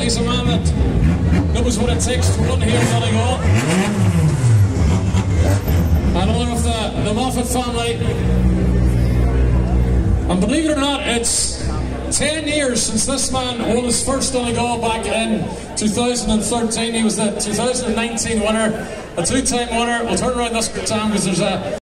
He's a man that knows what it takes to run here in Donegal. Another of the Moffat family. And believe it or not, it's 10 years since this man won his first Donegal back in 2013. He was the 2019 winner, a two-time winner. We'll turn around this time because there's a